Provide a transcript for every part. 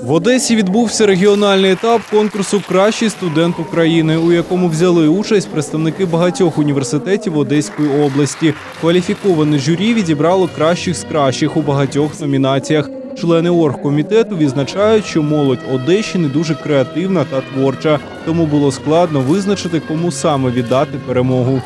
В Одесі відбувся регіональний етап конкурсу «Кращий студент України», у якому взяли участь представники багатьох університетів Одеської області. Кваліфіковане журі відібрало кращих з кращих у багатьох номінаціях. Члени оргкомітету відзначають, що молодь Одещини дуже креативна та творча, тому було складно визначити, кому саме віддати перемогу.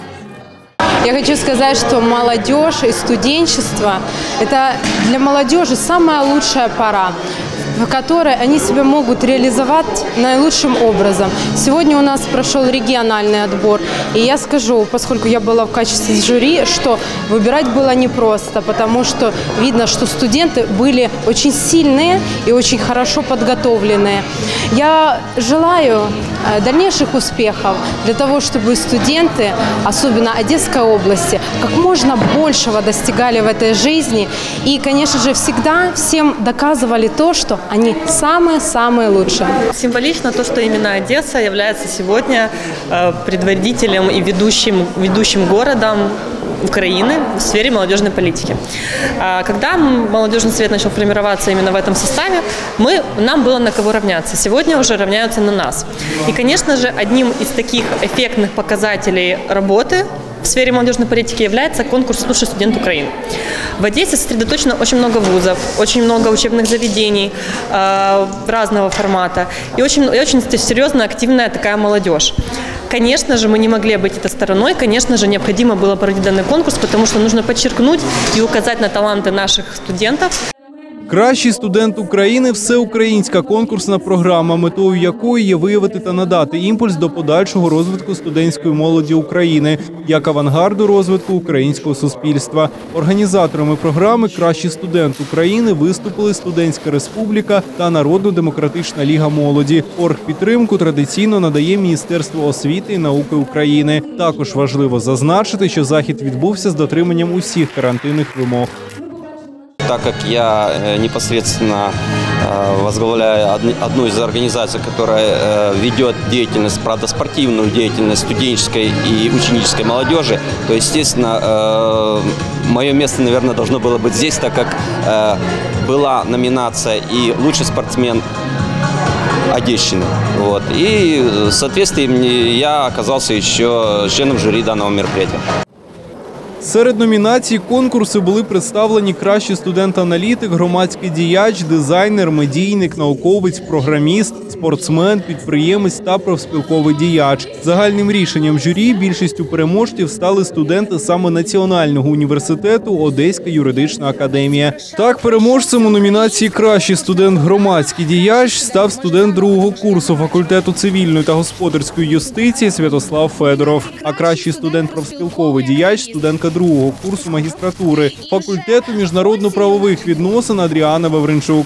Я хочу сказать, что молодежь и студенчество – это для молодежи самая лучшая пора, в которой они себя могут реализовать наилучшим образом. Сегодня у нас прошел региональный отбор, и я скажу, поскольку я была в качестве жюри, что выбирать было непросто, потому что видно, что студенты были очень сильные и очень хорошо подготовленные. Я желаю дальнейших успехов для того, чтобы студенты, особенно Одесской области, как можно большего достигали в этой жизни и, конечно же, всегда всем доказывали то, что они самые-самые лучшие. Символично то, что именно Одесса является сегодня предводителем и ведущим городом Украины в сфере молодежной политики. Когда молодежный совет начал формироваться именно в этом составе, нам было на кого равняться. Сегодня уже равняются на нас. И, конечно же, одним из таких эффектных показателей работы в сфере молодежной политики является конкурс «Лучший студент Украины». В Одессе сосредоточено очень много вузов, очень много учебных заведений разного формата и очень серьезная, активная такая молодежь. Конечно же, мы не могли обойти это стороной, конечно же, необходимо было проводить данный конкурс, потому что нужно подчеркнуть и указать на таланты наших студентов. «Кращий студент України» – всеукраїнська конкурсна програма, метою якої є виявити та надати імпульс до подальшого розвитку студентської молоді України, як авангарду розвитку українського суспільства. Організаторами програми «Кращий студент України» виступили Студентська республіка та Народно-демократична ліга молоді. Оргпідтримку традиційно надає Міністерство освіти і науки України. Також важливо зазначити, що захід відбувся з дотриманням усіх карантинних вимог. Так как я непосредственно возглавляю одну из организаций, которая ведет деятельность, правда, спортивную деятельность студенческой и ученической молодежи, то, естественно, мое место, наверное, должно было быть здесь, так как была номинация и лучший спортсмен Одещины. Вот. И в соответствии я оказался еще членом жюри данного мероприятия. Серед номінацій конкурсу були представлені кращий студент-аналітик, громадський діяч, дизайнер, медійник, науковець, програміст, спортсмен, підприємець та профспілковий діяч. Загальним рішенням журі більшістю переможців стали студенти саме Національного університету Одеська юридична академія. Так, переможцем у номінації «Кращий студент-громадський діяч» став студент другого курсу факультету цивільної та господарської юстиції Святослав Федоров. А кращий студент-профспілковий діяч – студентка другого курсу магістратури факультету міжнародно-правових відносин Адріана Вавринчук.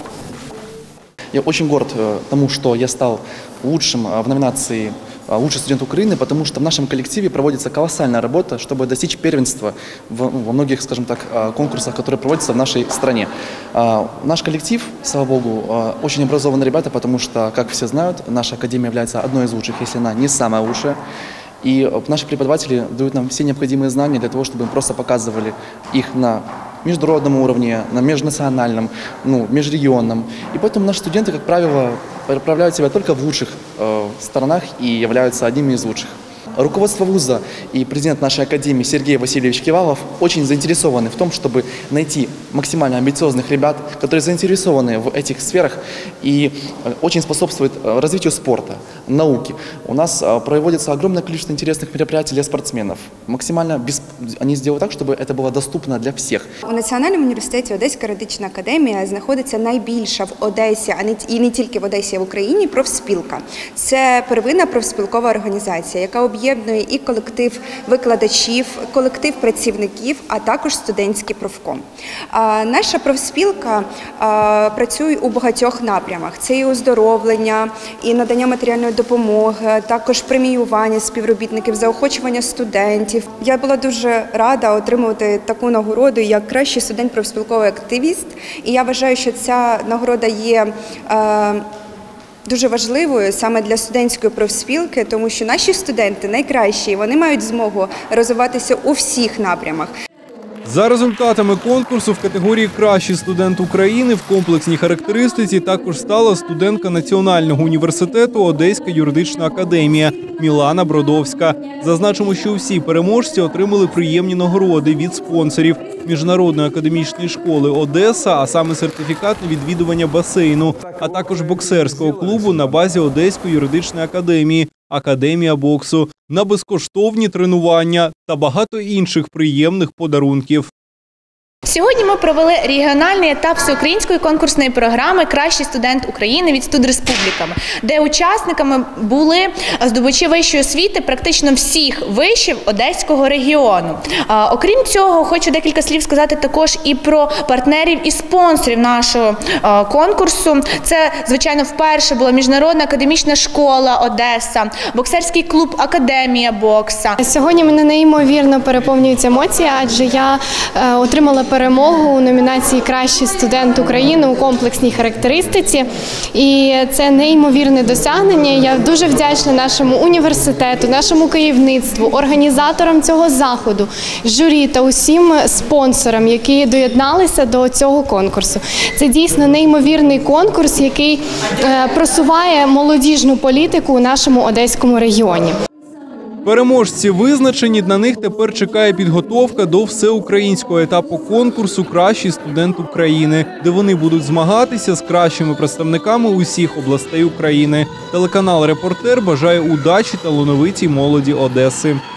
Я очень горд тому, что я стал лучшим в номинации «Лучший студент Украины», потому что в нашем коллективе проводится колоссальная работа, чтобы достичь первенства во многих, скажем так, конкурсах, которые проводятся в нашей стране. Наш коллектив, слава богу, очень образованные ребята, потому что, как все знают, наша академия является одной из лучших, если она не самая лучшая. И наши преподаватели дают нам все необходимые знания для того, чтобы мы просто показывали их на международном уровне, на межнациональном, межрегионном. И поэтому наши студенты, как правило, проявляют себя только в лучших сторонах и являются одними из лучших. Руководство вуза и президент нашей академии Сергей Васильевич Кивалов очень заинтересованы в том, чтобы найти максимально амбициозных ребят, которые заинтересованы в этих сферах и очень способствуют развитию спорта, науки. У нас проводится огромное количество интересных мероприятий для спортсменов. Максимально они сделают так, чтобы это было доступно для всех. У Національному університеті Одеська юридична академія знаходиться найбільша в Одесі, і не тільки в Одесі, а в Україні, профспілка. Це первинна профспілкова організація, яка об'єднує і колектив викладачів, колектив працівників, а також студентський профком. Наша профспілка працює у багатьох напрямах. Це і оздоровлення, і надання матеріальної допомоги, також преміювання співробітників, заохочування студентів. Я була дуже рада отримувати таку нагороду, як кращий студент-профспілковий активіст. І я вважаю, що ця нагорода є дуже важливою саме для студентської профспілки, тому що наші студенти найкращі, вони мають змогу розвиватися у всіх напрямах. За результатами конкурсу в категорії «Кращий студент України» в комплексній характеристиці також стала студентка Національного університету Одеська юридична академія Мілана Бродовська. Зазначимо, що всі переможці отримали приємні нагороди від спонсорів Міжнародної академічної школи Одеса, а саме сертифікат на відвідування басейну, а також боксерського клубу на базі Одеської юридичної академії «Академія боксу» на безкоштовні тренування та багато інших приємних подарунків. Сьогодні ми провели регіональний етап всеукраїнської конкурсної програми «Кращий студент України» від студреспубліками, де учасниками були здобувачі вищої освіти практично всіх вишів Одеського регіону. Окрім цього, хочу декілька слів сказати також і про партнерів і спонсорів нашого конкурсу. Це, звичайно, вперше була Міжнародна академічна школа Одеса, боксерський клуб «Академія бокса». Сьогодні мене неймовірно переповнюють емоції, адже я отримала перемогу у номінації «Кращий студент України» у комплексній характеристиці. І це неймовірне досягнення. Я дуже вдячна нашому університету, нашому керівництву, організаторам цього заходу, журі та усім спонсорам, які доєдналися до цього конкурсу. Це дійсно неймовірний конкурс, який просуває молодіжну політику у нашому Одеському регіоні. Переможці визначені, на них тепер чекає підготовка до всеукраїнського етапу конкурсу «Кращий студент України», де вони будуть змагатися з кращими представниками усіх областей України. Телеканал «Репортер» бажає удачі талановитій молоді Одеси.